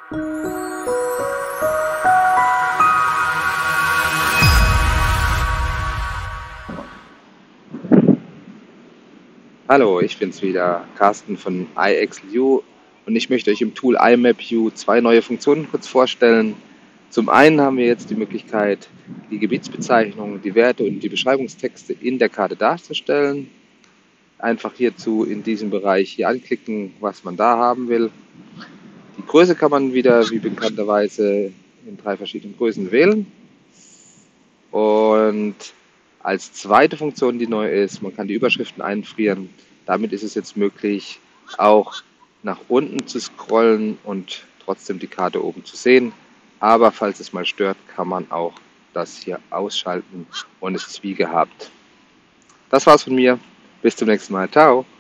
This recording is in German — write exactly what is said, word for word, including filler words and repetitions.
Hallo, ich bin's wieder, Carsten von iXLU, und ich möchte euch im Tool iMapU zwei neue Funktionen kurz vorstellen. Zum einen haben wir jetzt die Möglichkeit, die Gebietsbezeichnungen, die Werte und die Beschreibungstexte in der Karte darzustellen. Einfach hierzu in diesem Bereich hier anklicken, was man da haben will. Die Größe kann man wieder, wie bekannterweise, in drei verschiedenen Größen wählen. Und als zweite Funktion, die neu ist, man kann die Überschriften einfrieren. Damit ist es jetzt möglich, auch nach unten zu scrollen und trotzdem die Karte oben zu sehen. Aber falls es mal stört, kann man auch das hier ausschalten und es ist wie gehabt. Das war's von mir. Bis zum nächsten Mal. Ciao.